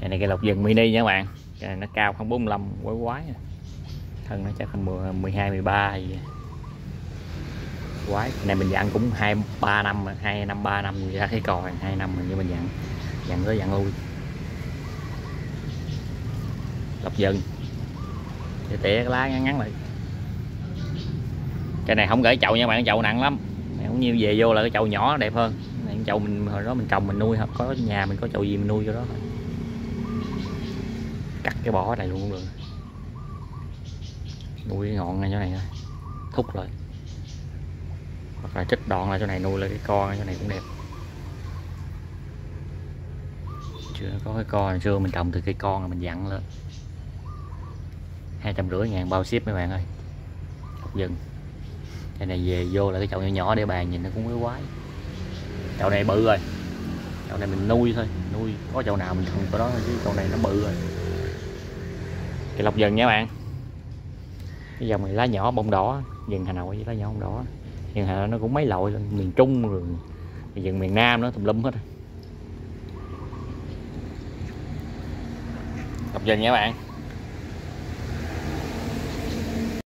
Cái này cây lộc vừng mini nha các bạn. Cái này nó cao không 45 quái quái. Thân nó chắc không 12 13 gì. Quái. Cái này mình dặn cũng 2 3 năm, 2 năm 3 năm gì ra thấy còi, 2 năm mình như mình dặn tới dặn lui. Lộc vừng. Để tỉa cái lá ngắn ngắn lại. Cái này không gửi chậu nha bạn, chậu nặng lắm. Không như về vô là cái chậu nhỏ đẹp hơn. Cái chậu mình hồi đó mình trồng mình nuôi, có nhà mình có chậu gì mình nuôi cho đó. Cắt cái bỏ này luôn cũng được. Nuôi cái ngọn ngay chỗ này thôi. Thúc lại. Hoặc là trích đoạn lại chỗ này nuôi lại cái con chỗ này cũng đẹp. Chưa có cái con hồi xưa mình trồng từ cây con là mình dặn lên. 250.000 bao ship mấy bạn ơi. Lộc vừng. Cái này về vô là cái chậu nhỏ nhỏ để bàn nhìn nó cũng quái. Chậu này bự rồi. Chậu này mình nuôi thôi, nuôi có chậu nào mình trồng chỗ đó thôi chứ chậu này nó bự rồi. Cái lộc vừng nha bạn. Cái dòng này lá nhỏ bông đỏ, vừng Hà Nội với lá nhỏ bông đỏ. Vừng Hà Nội nó cũng mấy loại, miền Trung rồi vừng miền Nam nó tùm lum hết. Lộc vừng nha bạn.